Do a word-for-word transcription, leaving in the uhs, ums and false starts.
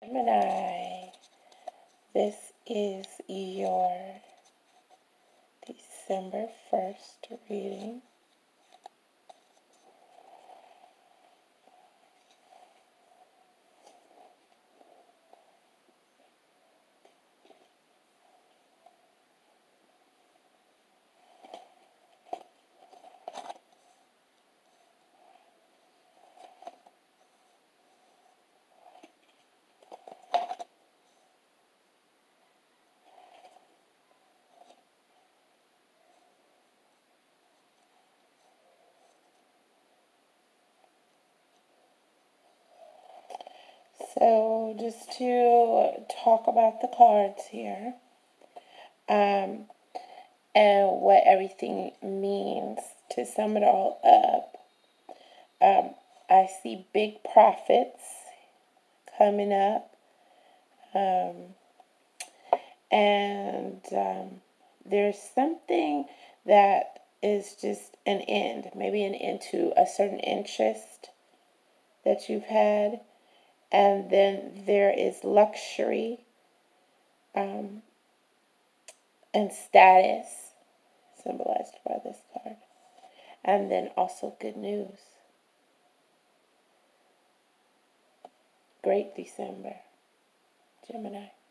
Gemini, this is your December first reading. So just to talk about the cards here, um, and what everything means, to sum it all up, um, I see big profits coming up, um, and um, there's something that is just an end, maybe an end to a certain interest that you've had. And then there is luxury um, and status, symbolized by this card. And then also good news. Great December, Gemini.